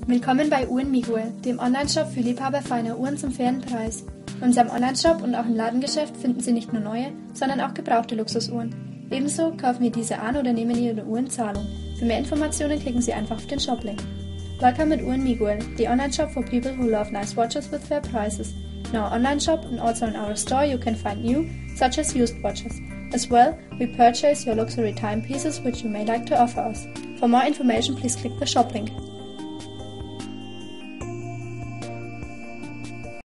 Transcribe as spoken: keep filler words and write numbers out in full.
Willkommen bei Uhren Miguel, dem Onlineshop für Liebhaber feiner Uhren zum fairen Preis. In unserem Onlineshop und auch im Ladengeschäft finden Sie nicht nur neue, sondern auch gebrauchte Luxusuhren. Ebenso kaufen wir diese an oder nehmen Ihre Uhr in Zahlung. Für mehr Informationen klicken Sie einfach auf den Shop-Link. Welcome at Uhren Miguel, the online shop for people who love nice watches with fair prices. In our online shop and also in our store you can find new, such as used watches. As well, we purchase your luxury timepieces which you may like to offer us. For more information, please click the shop link.